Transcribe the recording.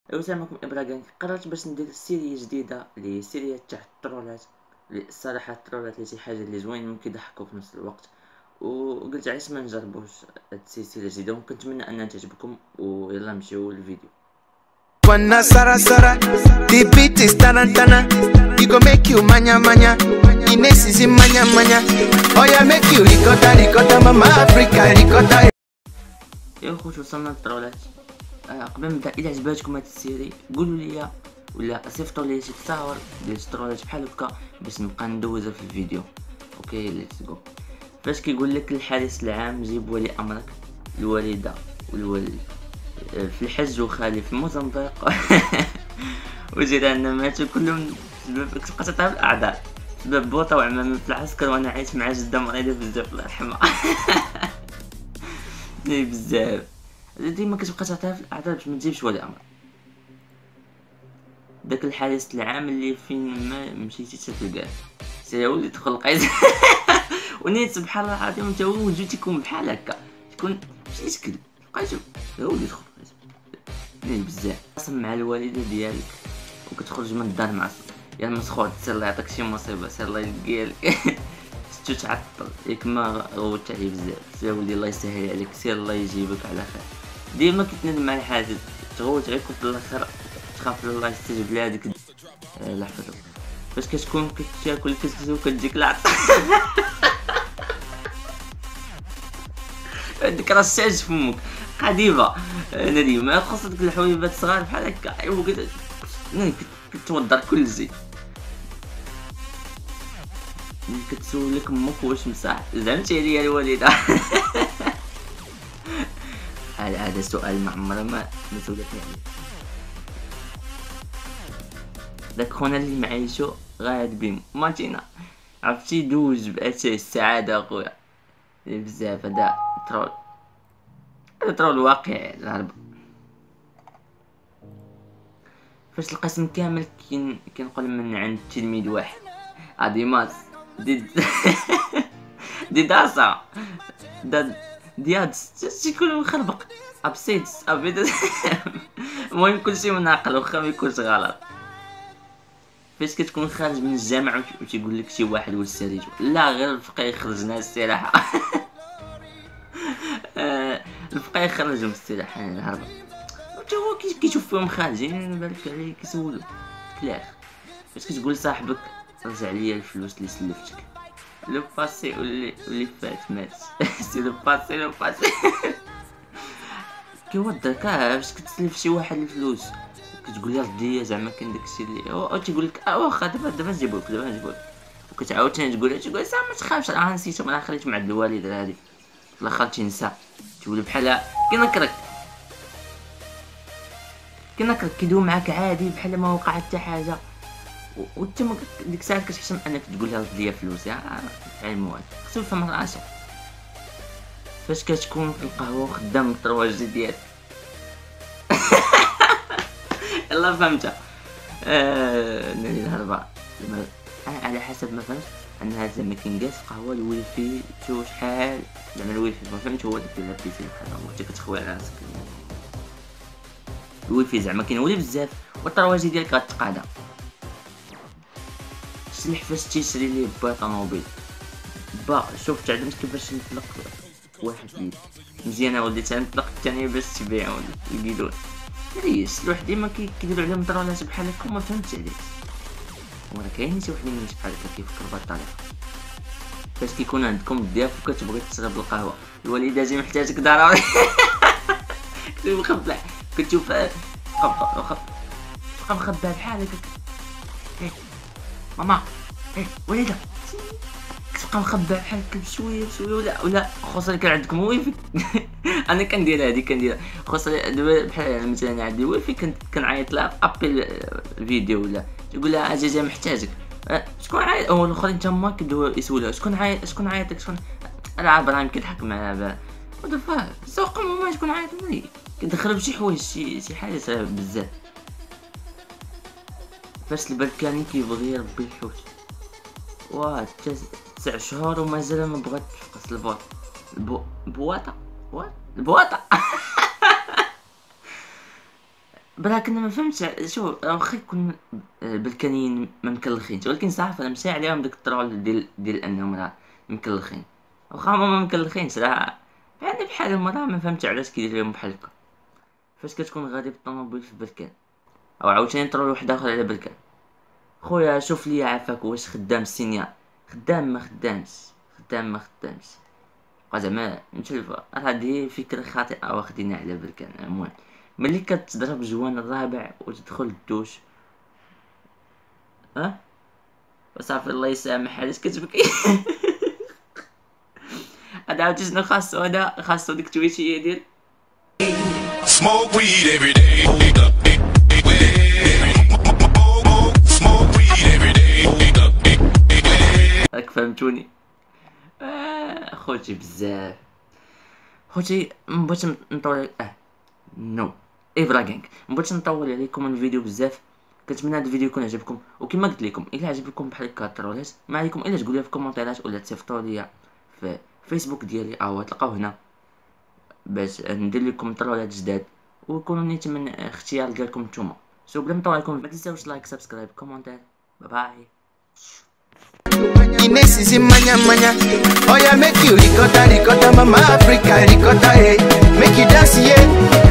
السلام عليكم ابراهيم. قررت باش ندير سيريا جديده اللي هي سيريا تاع الترولات. الصراحه الترولات اللي شي حاجه اللي زوين ممكن يضحكوا في نفس الوقت، وقلت علاش ما نجربوش هاد السلسله الجديده، وكنتمنى انها تعجبكم. ويلا نمشيو للفيديو. Wanna Sara Sara, the beat is tarantana. You go make you manya manya. Ines is in manya manya. Oh yeah, make you ricotta ricotta, mama Africa ricotta. يا خوت وصلنا للترولات. قبل ما نبدا، الا عجباتكم هاد السيري قولوا لي، ولا صيفطوا لي شي تصاور ديال الترولات بحال هكا باش نبقى ندوزها في الفيديو. اوكي ليتس جو. فاش كيقول لك الحارس العام جيب ولي امرك، الوالده والوالد في الحج وخالي في موزمبيق وجيراننا ماتوا كلهم بسبب كتبقى تعطيها بالاعذار بسبب بوطه وعمامي في العسكر، وانا عايش مع جده مريضه بزاف الله يرحمها. بزاف ديما كتبقى تعطيها في الاعذار باش ما تجيبش ولي امر. داك الحارس العام اللي فين ما مشيتي تلقاه سير ولي تدخل القيس. ونيت سبحان الله العظيم انت وجدتكم بحال هكا تكون ماشي شكل بقيتو يا ولي دخل بزاف قسم مع الوالده ديالك وكتخرج من الدار مع يا مسخوط. سير الله يعطيك شي مصيبه، سير الله يلقيك. ستو تعطل ياك ما غوت عليه بزاف. سير ولي الله يسهل عليك، سير الله يجيبك على خير. ديما كتندم على حاجه تغوت عليك وفي الاخر تخاف الله يستجيب لهاديك. لا حفظ فاش كتكون كتاكل الكسكس وكتجيك العطس. عندك راه الشاج في فمك قديمه نادي ما خصك ديك الحويبات الصغار بحال هكا ايوا كتوضر كل شيء. كتسولك امك واش مصح زعمتي عليا الوالده. هذا سؤال ما عمرها ما سولتني عليه. داك خونا اللي معايشو غاد بيم ماتينا عرفتي دوز باساس السعاده اخويا بزاف. هذا ترول واقع الهرب. فاش القسم كامل كنقول من عند تلميذ واحد اديماس داسا ديادس تيكون مخربق ابسيدس ابيد. المهم كلشي منعقل واخا ما يكونش غلط. فاش كتكون خارج من الجامع وتيقول لك شي واحد واش ساليتو، لا غير الفقيه خرجنا السلاحه. الفقيه خرجوا من السلاحه الهربه حتى هو كيشوف فيهم خارجين بالك عليه كيسولو كلاخ. فاش كتقول لصاحبك رجع ليا الفلوس اللي سلفتك، لو باسي واللي فات مات. سي لو باسي كيودك فاش كتسلف شي واحد الفلوس كتقول لي ردي زعما كان داكشي اللي هو تيقول لك واخا دابا نجيبوك وكتعاود تقول ما تخافش راه نسيتو راه خليت مع الوالد هادي في الاخر تنسى تولي بحال كينكرك كيدوي معاك عادي بحال ما وقع حتى حاجه. وانت ديك الساعه كتحشم انك تقول لها رد ليا فلوس يا الموال خصو يفهم راسو. فاش كتكون في القهوه خدام الطرواج ديالك. يلا فهمتها. نادي الهربه انا على حسب ما فهمت انها زعما كنجلس في قهوه الويفي شوف شحال زعما الويفي ما فهمت هو داك البيسي بحال هو انت كتخوي على راسك. الويفي زعما كينولي بزاف والطرواجي ديالك غتقادا. سلح فاش تيشري لي با طوموبيل شوف تعلمت كيفاش نطلق واحد لي مزيانه وليت نطلق الثانيه باش تبيعو الكيدون. علاش الواحد ديما كيديروا عليهم طرولات بحال هكا وما فهمتش علاش. وراه كاين شي وحدين ماشي بحال هكا كيفكروا بهاد الطريقه. فاش كيكون عندكم الضياف وكتبغي تشرب القهوه الوالده جاي محتاجك ضروري. كنت مخبع كتشوف بقى مخبع بحال هكا. ماما وليده كتبقى مخبع بحال هكا بشويه ولا خصوصا كان عندكم ويفي. انا كندير هادي كندير خصوصا دابا بحال مثلا عندي ويفي كنعيط لها في ابل فيديو ولا تقول لها اجا محتاجك. شكون عيط او الاخرين تما كيدوي يسولها شكون عيطك شكون. انا ابراهيم كيضحك معاه ودفا سوق ما شكون عيط لي كيدخل بشي حوايج شي حاجه بزاف. فاش البركاني كيبغي يربي الحوت 9 شهور ومازال ما بغات تفقس البواطه. ولكن ما فهمتش. شو واخا يكون بالكانيين ما مكلخينش، ولكن صراحه انا مشى عليهم داك الترول ديال انهم راه مكلخين. واخا هما ما مكلخينش راه بحالهم، راه ما فهمتش علاش كيدير لهم بحال هكا. فاش كتكون غادي بالطوموبيل في بركان او عاوتاني ترول واحد اخر على بركان، خويا شوف لي عافاك واش خدام السينيال، خدام ما خدامش، خدام ما خدامش، بقى زعما متلفه. هادي فكره خاطئه واخدينها على بركان. المهم ملي كتضرب جوان الرابع وتدخل الدوش وصافي الله يسامح علاش كتبكي. هذا عاوتاني شنو خاصو، هذا خاصو ديك التويشيه ديال smoke weed every day. Smoke weed every day. راك فهمتوني. خوتي بزاف خوتي مبغيتش نطول نو ايفرا غانغ، مبغيتش نطول عليكم الفيديو بزاف. كنتمنى هذا الفيديو يكون عجبكم، وكما قلت لكم الا عجبكم بحال هكا الترولات ما عليكم الا تقولوا في الكومونتيرات ولا تصيفطوا ليا في فيسبوك ديالي او تلقاو هنا باش ندير لكم ترولات جداد ويكونوا نيت من اختيار ديالكم نتوما. سو بلا ما نطول عليكم ما تنساوش لايك سبسكرايب كومونتير. باي. Ines is in manya manya. Oh yeah, make you ricotta ricotta, mama Africa ricotta, hey. Make you dance, yeah.